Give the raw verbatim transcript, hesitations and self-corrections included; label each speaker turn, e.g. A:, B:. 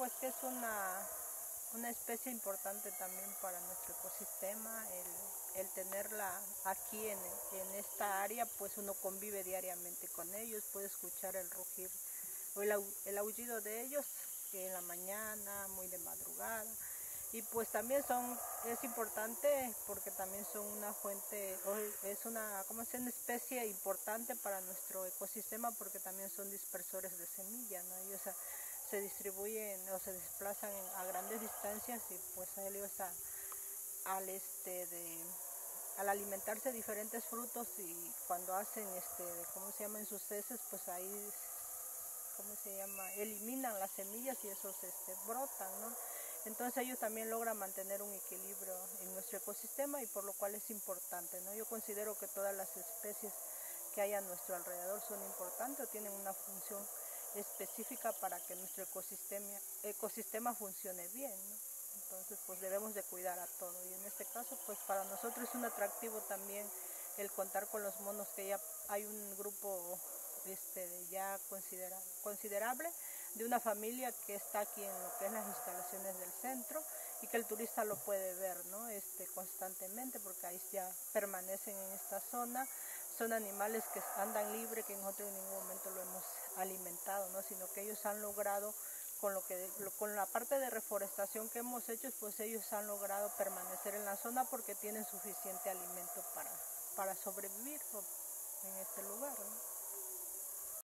A: pues que es una, una especie importante también para nuestro ecosistema, el, el tenerla aquí en, en esta área, pues uno convive diariamente con ellos, puede escuchar el rugir o el, el aullido de ellos en la mañana, muy de madrugada. Y pues también son, es importante porque también son una fuente, es una, ¿cómo se llama? Una especie importante para nuestro ecosistema porque también son dispersores de semillas, ¿no? Ellos a, se distribuyen o se desplazan a grandes distancias y pues ellos a, al, este, de, al alimentarse de diferentes frutos y cuando hacen, este, ¿cómo se llama? En sus heces, pues ahí, ¿cómo se llama? Eliminan las semillas y esos este, brotan, ¿no? Entonces ellos también logran mantener un equilibrio en nuestro ecosistema y por lo cual es importante, ¿no? Yo considero que todas las especies que hay a nuestro alrededor son importantes o tienen una función específica para que nuestro ecosistema, ecosistema funcione bien, ¿no? Entonces pues debemos de cuidar a todo y en este caso pues para nosotros es un atractivo también el contar con los monos, que ya hay un grupo este, ya considera, considerable de una familia que está aquí en lo que es las instalaciones del centro y que el turista lo puede ver, ¿no? este, constantemente porque ahí ya permanecen en esta zona. Son animales que andan libres, que nosotros en ningún momento lo hemos alimentado, ¿no? Sino que ellos han logrado, con, lo que, con la parte de reforestación que hemos hecho, pues ellos han logrado permanecer en la zona porque tienen suficiente alimento para, para sobrevivir en este lugar, ¿no?